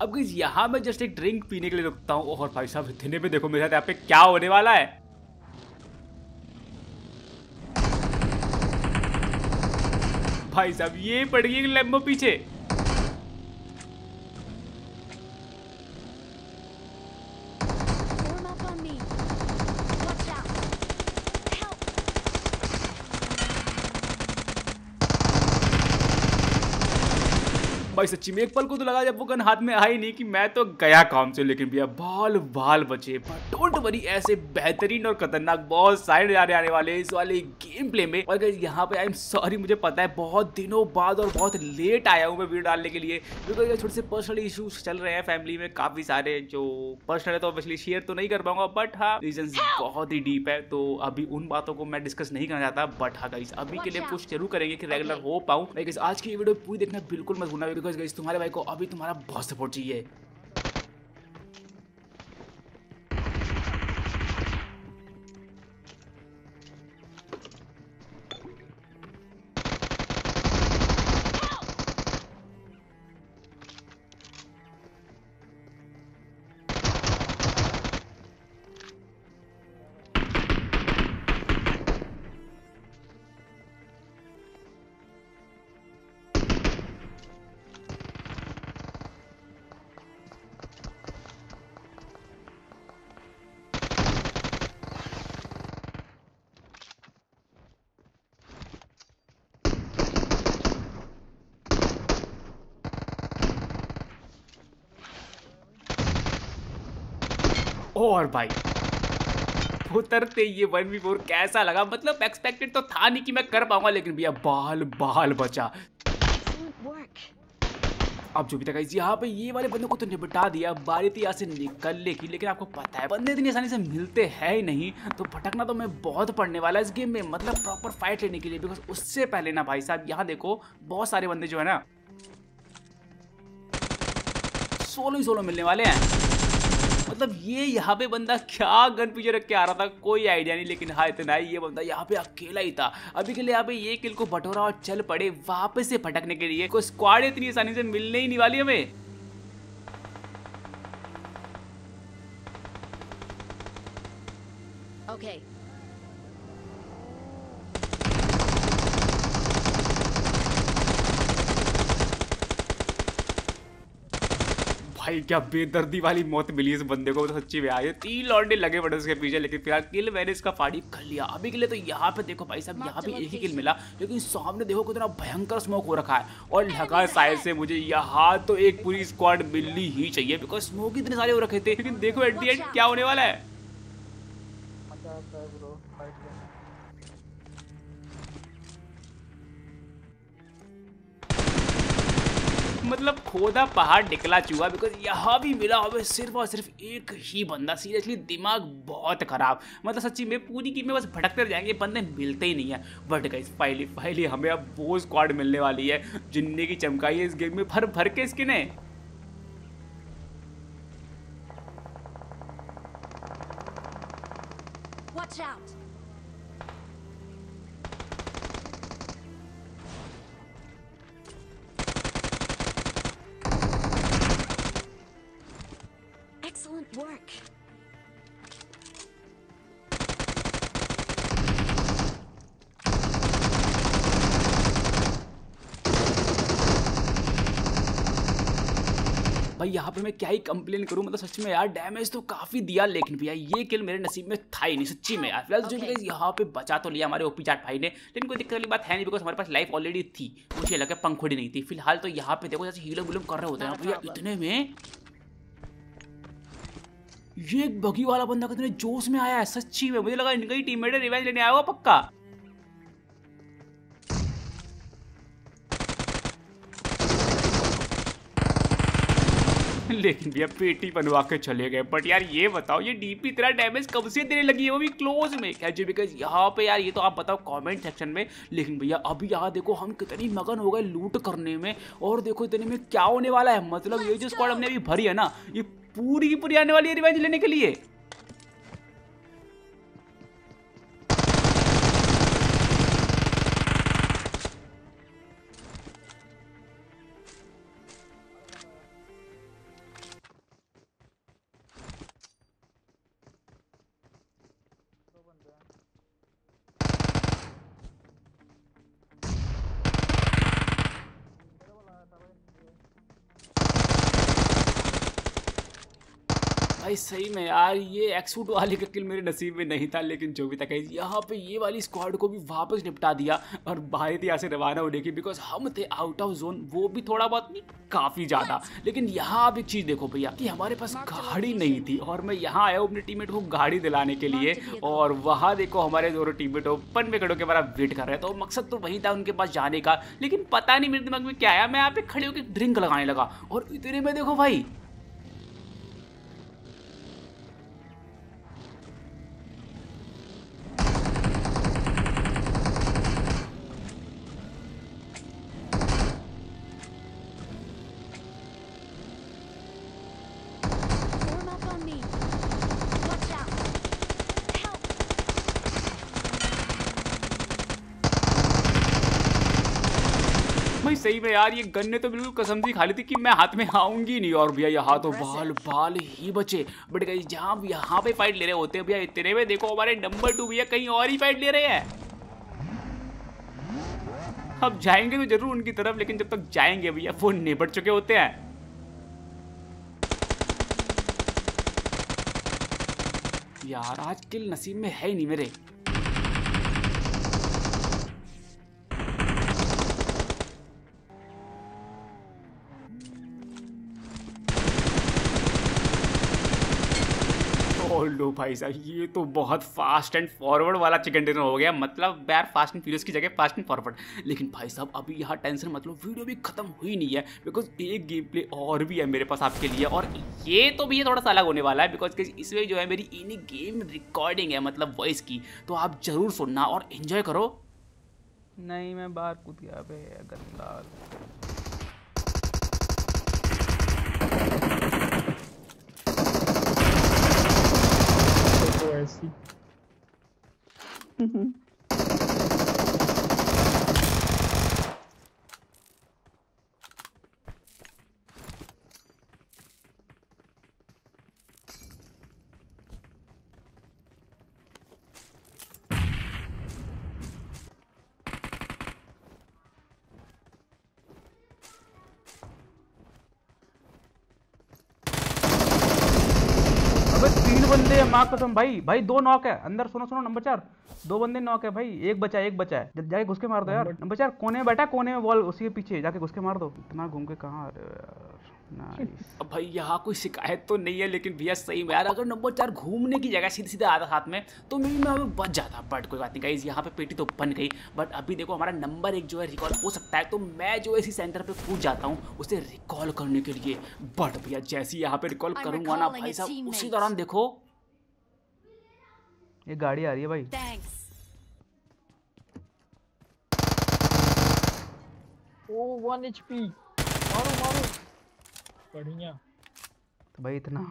अब गाइस यहाँ मैं जस्ट एक ड्रिंक पीने के लिए रुकता हूँ और भाई साहब इतने में देखो मेरे साथ यहाँ पे क्या होने वाला है। भाई साहब ये पड़ गई लैम्बो पीछे। भाई सच्ची में एक पल को तो लगा जब वो गन हाथ में आई नहीं कि मैं तो गया काम से, लेकिन भैया बाल बाल बचे। बट डोंट वरी, ऐसे बेहतरीन और खतरनाक बहुत सारे नज़ारे आने वाले इस वाले गेम प्ले में। और गाइस यहाँ पे आई एम सॉरी, मुझे पता है बहुत दिनों बाद और बहुत लेट आया हूँ मैं वीडियो डालने के लिए, क्योंकि छोटे से पर्सनल इशूज चल रहे हैं फैमिली में काफी सारे, जो पर्सनल है तो ऑब्वियसली शेयर तो नहीं कर पाऊंगा, बट हाँ रीजन बहुत ही डीप है, तो अभी उन बातों को मैं डिस्कस नहीं करना चाहता। बट हाँ गाइस अभी के लिए कुछ जरूर करेंगे कि रेगुलर हो पाऊँ। गाइस आज की वीडियो पूरी देखना बिल्कुल मत भूलना, बिकॉज़ गाइस तुम्हारे भाई को अभी तुम्हारा बहुत सपोर्ट चाहिए। और भाई उतरते ये 1v4 कैसा लगा, मतलब एक्सपेक्टेड तो था नहीं कि मैं कर पाऊंगा, लेकिन भैया बाल बाल बचा। अब जो भी था यहाँ पे ये वाले बंदों को तो निपटा दिया, बारी थी यहाँ से निकलने की, लेकिन आपको पता है बंदे इतनी आसानी से मिलते हैं ही नहीं, तो भटकना तो मैं बहुत पड़ने वाला है इस गेम में, मतलब प्रॉपर फाइट लेने के लिए। बिकॉज उससे पहले ना भाई साहब यहाँ देखो बहुत सारे बंदे जो है ना सोलो ही सोलो मिलने वाले हैं। मतलब ये यहाँ पे बंदा क्या गन पीछे रख के आ रहा था कोई आइडिया नहीं, लेकिन हाँ इतना ही ये बंदा यहाँ पे अकेला ही था। अभी के लिए यहाँ पे ये किल को बटोरा और चल पड़े वापस से भटकने के लिए। कोई स्क्वाड इतनी आसानी से मिलने ही नहीं वाली हमें। Okay. भाई क्या बेदर्दी वाली मौत मिली इस बंदे को, तो सच्ची में आए 3 लौंडे लगे बड़े उसके पीछे, लेकिन फिलहाल किल मैंने इसका फाड़ी कर लिया। अभी के लिए तो यहाँ पे देखो भाई साहब यहाँ पे एक ही किल मिला, लेकिन सामने देखो कितना भयंकर स्मोक हो रखा है, और लगा शायद से मुझे यहाँ तो एक पूरी स्क्वाड मिलनी ही चाहिए, बिकॉज स्मोक इतने सारे हो रखे थे। लेकिन देखो एट द एंड क्या होने वाला है। मतलब खोदा पहाड़ निकला चूहा, बिकॉज यहाँ भी मिला हमें सिर्फ और सिर्फ एक ही बंदा। सीरियसली दिमाग बहुत खराब, मतलब सच्ची में पूरी गेम में बस भटकते जाएंगे, बंदे मिलते ही नहीं है। बट गाइस फाइनली हमें अब वो स्क्वाड मिलने वाली है जिनने की चमकाई है इस गेम में भर भर के स्किन है। Watch out. Excellent work. भाई यहाँ पे मैं क्या ही कंप्लेन करूँ, मतलब सच में यार डैमेज तो काफी दिया, लेकिन भैया ये किल मेरे नसीब में था ही नहीं सच्ची में यार। फिलहाल जो भी यहाँ पे बचा तो लिया हमारे ओपी चाट भाई ने, लेकिन कोई दिक्कत वाली बात है नहीं, बिकॉज हमारे पास लाइफ ऑलरेडी थी, मुझे लगा पंखुड़ी नहीं थी। फिलहाल तो यहाँ पे देखो जैसे हीलम विलम कर रहे होते हैं भैया, इतने में ये एक बगी वाला बंदा कितने जोश में आया है सच्ची में, मुझे लगा इनका ही टीममेट रिवेंज लेने आया हुआ पक्का। लेकिन भैया पेटी बनवा के चले गए। बट यार ये बताओ ये डीपी इतना डैमेज कब से देने लगी है, वो भी क्लोज में क्या जी, बिकॉज यहाँ पे यार ये तो आप बताओ कमेंट सेक्शन में। लेकिन भैया अभी यहाँ देखो हम कितनी मगन हो गए लूट करने में, और देखो इतने में क्या होने वाला है। मतलब ये जो स्क्वाड हमने अभी भरी है ना, ये पूरी की पूरी आने वाली है रिवेंज लेने के लिए। भाई सही में यार ये एक्सूट वाले का किल मेरे नसीब में नहीं था, लेकिन जो भी था गाइस यहाँ पे ये वाली स्क्वाड को भी वापस निपटा दिया और बाहर थी यहाँ से रवाना होने की, बिकॉज हम थे आउट ऑफ जोन, वो भी थोड़ा बहुत नहीं काफ़ी ज़्यादा। लेकिन यहाँ आप एक चीज़ देखो भैया कि हमारे पास गाड़ी नहीं थी और मैं यहाँ आया हूँ अपने टीममेट को गाड़ी दिलाने के लिए, और वहाँ देखो हमारे दोनों टीममेट ओपन में खड़े होकर हमारा वेट कर रहे हैं। तो मकसद तो वही था उनके पास जाने का, लेकिन पता नहीं मेरे दिमाग में क्या आया, मैं यहाँ पे खड़े होकर ड्रिंक लगाने लगा और इतने में देखो भाई Form up on me. Watch out. Help. भाई सही में यार ये गन ने तो बिल्कुल कसम सी खा ली थी कि मैं हाथ में आऊंगी नहीं, और भैया यहाँ तो बाल बाल ही बचे। बट गाइस जहाँ यहाँ पे फाइट ले रहे होते हैं भैया, इतने में देखो हमारे नंबर 2 भैया कहीं और ही फाइट ले रहे हैं। अब जाएंगे तो जरूर उनकी तरफ, लेकिन जब तक जाएंगे भैया वो निपट चुके होते हैं। यार आज किल नसीब में है ही नहीं मेरे। लो भाई साहब ये तो बहुत फास्ट एंड फॉरवर्ड वाला चिकन डिनर हो गया, मतलब यार फास्ट एंड फ्यूरियस की जगह फास्ट एंड फॉरवर्ड। लेकिन भाई साहब अभी यहाँ टेंशन मतलब वीडियो भी खत्म हुई नहीं है, बिकॉज एक गेम प्ले और भी है मेरे पास आपके लिए, और ये तो भी ये थोड़ा सा अलग होने वाला है, बिकॉज इसमें जो है मेरी इन गेम रिकॉर्डिंग है मतलब वॉइस की, तो आप जरूर सुनना और एंजॉय करो। नहीं मैं बाहर कूद गया बे गंदा। तो ऐसी अबे 3 बंदे हैं माँ कसम भाई, भाई 2 नॉक है अंदर। सुनो सुनो नंबर 4 2 बंदे नॉक है भाई, एक बचा है जब जाके घुस के मार दो यार। नंबर 4 कोने में बैठा, कोने में वॉल उसी के पीछे जाके घुस के मार दो। इतना घूम के कहाँ? अरे यार नाइस। अब भाई यहाँ कोई शिकायत तो नहीं है, लेकिन भैया सही में यार अगर नंबर 4 घूमने की जगह सीधे सीधे आता साथ में तो मेरी में हमें बच जाता। बट कोई बात नहीं गाइस, यहाँ पे पेटी तो बन गई। बट अभी देखो हमारा नंबर 1 जो है रिकॉल हो सकता है, तो मैं जो इसी सेंटर पे कूद जाता हूँ उसे रिकॉल करने के लिए। बट भैया जैसे यहाँ पे रिकॉल करूंगा ना भाई साहब, उसी दौरान देखो ये गाड़ी आ रही है भाई। Thanks. ओ 1 HP मारो मारो बढ़िया। तो भाई इतना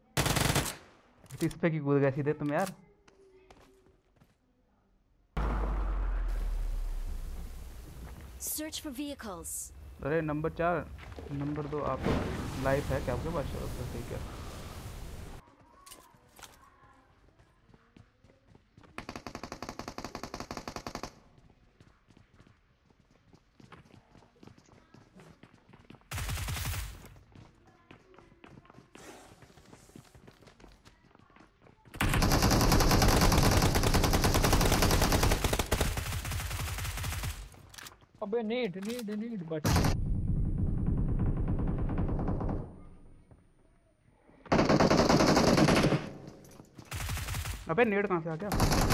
इस पे की कूद गए सीधे तुम यार। Search for vehicles. अरे नंबर 4 नंबर 2 आप लाइफ है क्या आपके पास? चलो ठीक है। अबे नीड बट अबे नेड कहाँ से आ गया?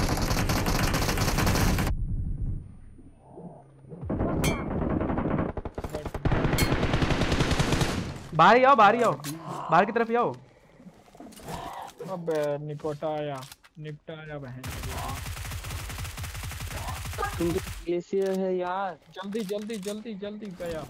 बाहर ही आओ बाहर की तरफ ही आओ। अबे निपटाया बहन। तुम तो ग्लेशियर है यार। जल्दी गया।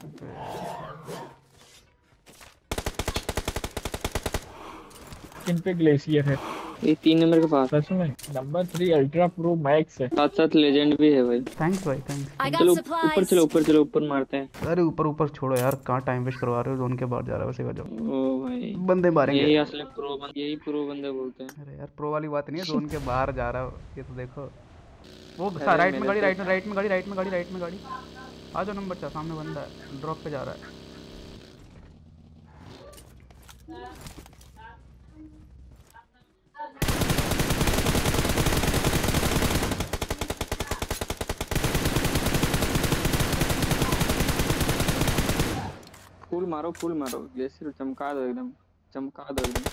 किन पे ग्लेशियर है? ये 3 नंबर के पास सच में नंबर 3 अल्ट्रा प्रो मैक्स है, साथ लेजेंड भी है भाई। थैंक्स भाई थैंक्स। I चलो got ऊपर supplies. चलो ऊपर मारते हैं। अरे ऊपर छोड़ो यार, कहाँ टाइम वेस्ट करवा रहे हो? जोन के बाहर जा रहा है वैसे का जाओ, ओ भाई बंदे मारेंगे। यही प्रो बंदे बोलते हैं। अरे यार प्रो वाली बात नहीं है, जोन के बाहर जा रहा हो ये तो देखो। वो अरे राइट में मैंने गाड़ी, तो- राइट में गाड़ी। आ जाओ नंबर 4 सामने बंदा है, ड्रॉप पे जा रहा है। मारो फुल मारो, ग्लेशियर चमका दो एकदम, चमका दो एकदम।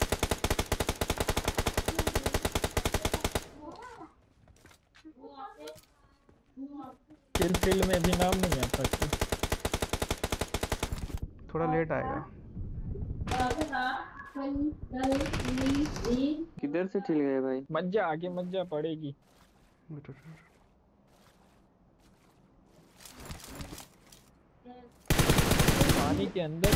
किल फील्ड में भी नाम नहीं आता कि थोड़ा लेट आएगा। किधर से ठिल गए भाई? मत जा आगे, मत जा, पड़ेगी। पानी के अंदर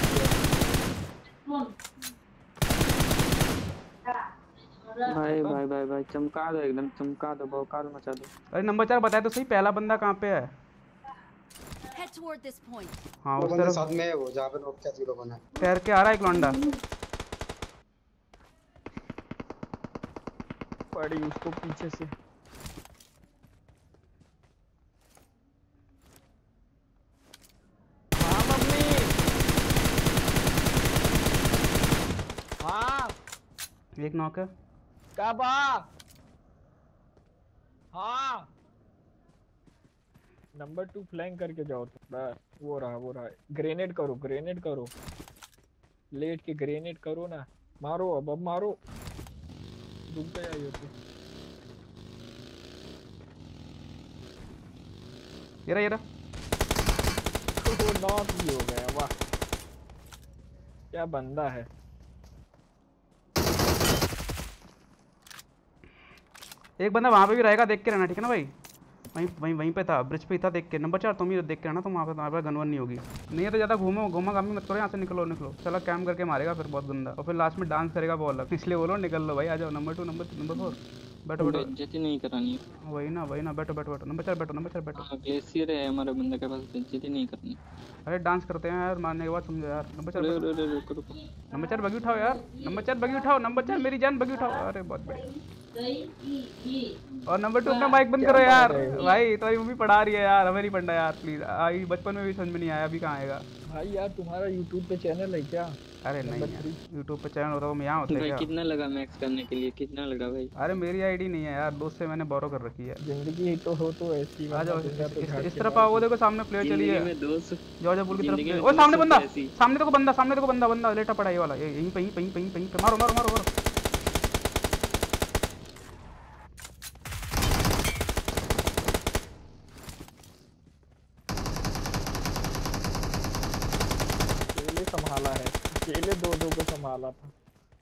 भाई भाई भाई भाई चमका दो एकदम, चमका दो, भौकाल मचा दो। अरे नंबर 4 बताया तो सही, पहला बंदा कहाँ पे है? Head toward this point. हाँ वो उस बंदे तरफ साथ में है, वो जहाँ पे नॉक किया 0 बना है। तैर के आ रहा है एक लौंडा। पड़ी उसको पीछे से। हाँ मम्मी, हाँ एक नॉक है। काबा, हाँ नंबर 2 फ्लैंक करके जाओ तो बस। वो रहा, ग्रेनेड करो, ग्रेनेड करो, लेट के ग्रेनेड करो ना, मारो अब मारो, रुक गया ये तो। ये रहा वो नॉक भी हो गया, वाह क्या बंदा है। एक बंदा वहाँ पे भी रहेगा, देख के रहना, ठीक है ना भाई? वहीं पे था, ब्रिज पे ही था, देख के। नंबर 4 तुम ही देख के रहना, तो वहाँ पे गनवन नहीं होगी। नहीं है तो ज़्यादा घूमा घामी मत करो, यहाँ से निकलो। चलो कैम करके मारेगा फिर बहुत गंदा, और फिर लास्ट में डांस करेगा वो अलग, इसलिए बोलो निकल लो भाई, आ जाओ। नंबर 2 नंबर 4 बैठो। बेइज्जती नहीं करानी है। वही ना बैठो। नंबर 4 बैठो। हाँ, ग्लेशियर है हमारे बंदे के पास, बेइज्जती नहीं करनी। अरे डांस करते हैं यार, मारने के बाद समझो यार। नंबर 4 रुको। नंबर 4 बगी उठाओ यार, नंबर 4 मेरी जान बगी उठाओ। अरे बहुत बढ़िया। और नंबर 2 अपना माइक बंद करो यार भाई, तुम्हारी मम्मी पढ़ा रही है यार, हमें नहीं पढ़ना यार प्लीज। आई बचपन में भी समझ में नहीं आया, अभी कहाँ आएगा भाई यार तुम्हारा YouTube पे चैनल है क्या? अरे नहीं यार, यूट्यूब पे चैनल होता है, यहाँ होता है भाई क्या? कितना लगा मैक्स करने के लिए, कितना लगा भाई? अरे मेरी आईडी नहीं है यार, दोस्त से मैंने बोरो कर रखी है। जिंदगी तो हो तो ऐसी। आ जाओ इस तरफ आओ, वो देखो सामने प्लेयर चली है, में दोस्त जॉर्जिया पुल की जिंदगी में तरफ। ओ सामने दोस्त बंदा, ऐसी। सामने देखो बंदा लेटा पड़ा है ये वाला, यहीं पे मारो। अकेले संभाला है, अकेले दो को संभाला था।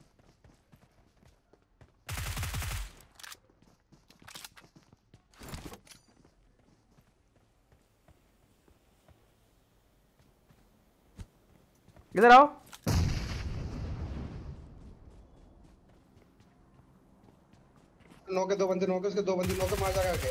इधर आओ। नॉक है, 2 बंदे नॉक है, उसके 2 बंदे नॉक है, मार जाएगा आगे।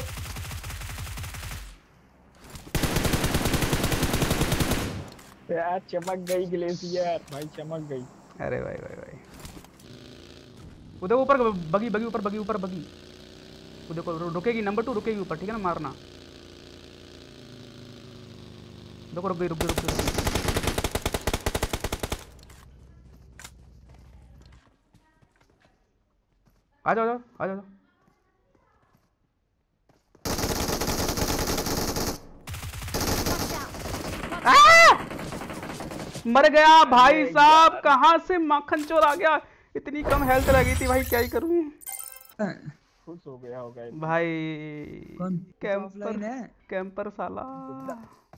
यार चमक गई ग्लेशियर भाई, चमक गई। अरे भाई उधर ऊपर बगी ऊपर बगी। वो देखो रुकेगी, नंबर 2 रुकेगी ऊपर, ठीक है ना? मारना। देखो रुक गई। आ जाओ। मर गया भाई साहब, कहाँ से माखन चोर आ गया। इतनी कम हेल्थ रह गई थी भाई, क्या ही करूं। खुश हो गया होगा भाई कैंपर साला।